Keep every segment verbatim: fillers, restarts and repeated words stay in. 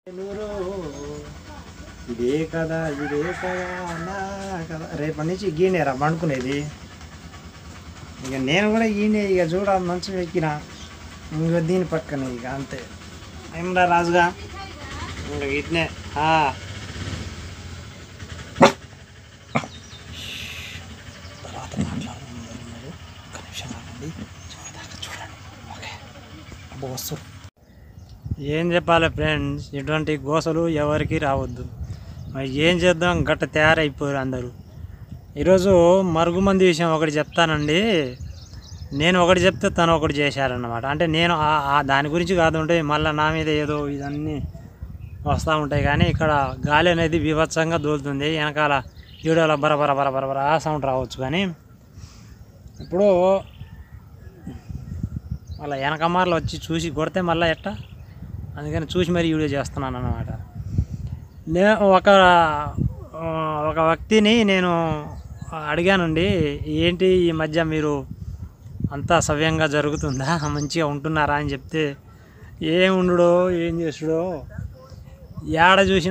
ఇదే కదా ఇదే కదా నా కదా రేపటి నుంచి గీనేరా పండుకునేది. ఇక నేను కూడా గీనే ఇక చూడ మంచం ఎక్కిన ఇంకో దీని పక్కన ఇక అంతే. ఏమరా రాజుగా ఇంకా ఇట్నే తర్వాత మాట్లాడుతున్నారు. ఒక నిమిషం ఆగండి, చివరిదాకా చూడండి. ఓకే అబ్బో వస్తారు. ఏం చెప్పాలి ఫ్రెండ్స్, ఇటువంటి గోసలు ఎవరికి రావద్దు. మరి ఏం చేద్దాం, గట్ట తయారైపోయారు అందరూ. ఈరోజు మరుగుమంది విషయం ఒకటి చెప్తానండి. నేను ఒకటి చెప్తే తను ఒకటి చేశారన్నమాట. అంటే నేను దాని గురించి కాదు, ఉంటే మళ్ళీ నా మీద ఏదో ఇదన్నీ వస్తూ ఉంటాయి. కానీ ఇక్కడ గాలి అనేది బీభత్సంగా దూలుతుంది. వెనకాల వీడియోలో బరబర బరబర సౌండ్ రావచ్చు. కానీ ఇప్పుడు మళ్ళీ వెనకమార్లు వచ్చి చూసి కొడితే మళ్ళీ ఎట్టా, అందుకని చూసి మరీ వీడియో చేస్తున్నాను అన్నమాట. నే ఒక ఒక వ్యక్తిని నేను అడిగానండి, ఏంటి ఈ మధ్య మీరు అంతా సవ్యంగా జరుగుతుందా, మంచిగా ఉంటున్నారా అని చెప్తే, ఏం ఉండుడో ఏం చేసుడో ఏడ చూసిన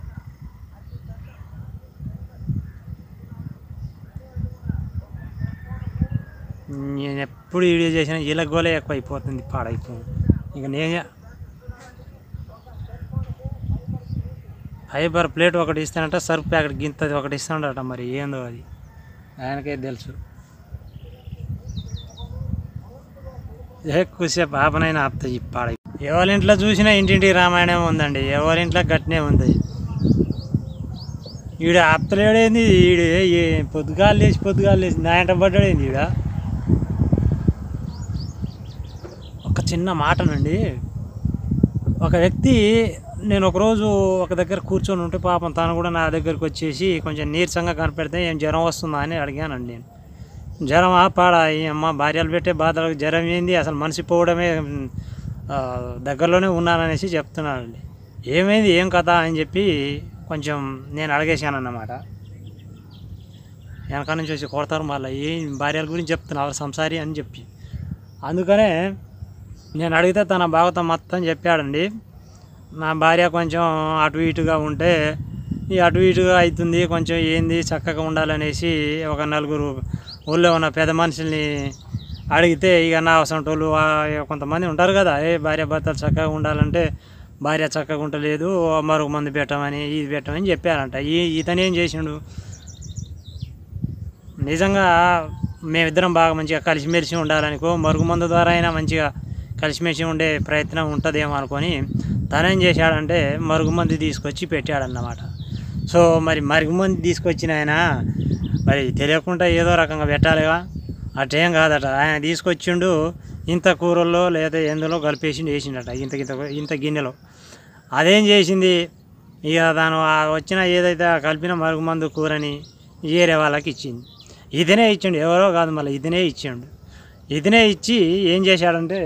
నేను ఎప్పుడు వీడియో చేసినా ఇలగోలే ఎక్కువ అయిపోతుంది, పాడైపోతుంది. ఇక నేను ఫైబర్ ప్లేట్ ఒకటి ఇస్తానంట, సర్ఫ్ ప్యాకెట్ గింతది ఒకటి ఇస్తాడట. మరి ఏందో అది ఆయనకే తెలుసు. ఎక్కువసేపు ఆపనైనా ఆపుతాయి పాడై. ఎవరింట్లో చూసినా ఇంటింటికి రామాయణం ఉందండి, ఎవరింట్లో గట్టినే ఉంది. ఈడ ఆపుతలేడేంది, ఈడు పొద్దుగాలు లేచి పొద్దుగాలు లేచి నా ఇంట పడ్డాడేంది. ఈడ ఒక చిన్న మాటనండి, ఒక వ్యక్తి, నేను ఒకరోజు ఒక దగ్గర కూర్చొని ఉంటే పాపం తను కూడా నా దగ్గరికి వచ్చేసి కొంచెం నీరసంగా కనపెడితే ఏం జ్వరం వస్తుందా అని అడిగానండి. నేను జ్వరం పాడా అమ్మ భార్యలు పెట్టే బాధలకు జ్వరం ఏంది, అసలు మనిషి పోవడమే దగ్గరలోనే ఉన్నాననేసి చెప్తున్నానండి. ఏమైంది ఏం కథ అని చెప్పి కొంచెం నేను అడిగేశాను అన్నమాట. వెనక నుంచి వచ్చి కొడతారు మళ్ళీ, ఏం భార్యల గురించి చెప్తున్నారు సంసారి అని చెప్పి. అందుకనే నేను అడిగితే తన భాగవతం మొత్తం చెప్పాడండి. నా భార్య కొంచెం అటు ఇటుగా ఉంటే ఈ అటు ఇటుగా అవుతుంది, కొంచెం ఏంది చక్కగా ఉండాలనేసి ఒక నలుగురు ఊళ్ళో ఉన్న పెద్ద మనుషుల్ని అడిగితే, ఇక నా అవసరంటోళ్ళు కొంతమంది ఉంటారు కదా, ఏ భార్య భర్తలు చక్కగా ఉండాలంటే భార్య చక్కగా ఉండలేదు, మరొక మంది పెట్టమని ఇది పెట్టమని చెప్పారంట. ఈ ఇతను ఏం చేసిండు, నిజంగా మేమిద్దరం బాగా మంచిగా కలిసిమెలిసి ఉండాలనుకో, మరుగు మందు ద్వారా అయినా మంచిగా కలిసిమెలిసి ఉండే ప్రయత్నం ఉంటుందేమో అనుకొని తనేం చేశాడంటే మరుగుమంది తీసుకొచ్చి పెట్టాడన్నమాట. సో మరి మరుగుమంది తీసుకొచ్చిన ఆయన మరి తెలియకుండా ఏదో రకంగా పెట్టాలిగా, అట్టేం కాదట. ఆయన తీసుకొచ్చిండు ఇంత కూరల్లో లేదా ఎందులో కలిపేసి వేసిండట, ఇంత ఇంత ఇంత గిన్నెలో. అదేం చేసింది, ఇక దాని వచ్చిన ఏదైతే కలిపిన మరుగుమందు కూరని వేరే వాళ్ళకి ఇచ్చింది. ఇతనే ఇచ్చిండు, ఎవరో కాదు, మళ్ళీ ఇతనే ఇచ్చిండు. ఇతనే ఇచ్చి ఏం చేశాడంటే,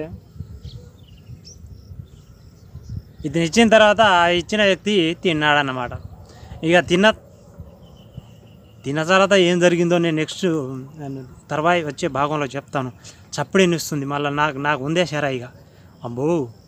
ఇతను ఇచ్చిన తర్వాత ఇచ్చిన వ్యక్తి తిన్నాడన్నమాట. ఇక తిన్న తిన్న తర్వాత ఏం జరిగిందో నేను నెక్స్ట్ తర్వాత వచ్చే భాగంలో చెప్తాను. చప్పుడు నిస్తుంది మళ్ళీ నాకు నాకు ఉందే సరే. ఇక అబ్బో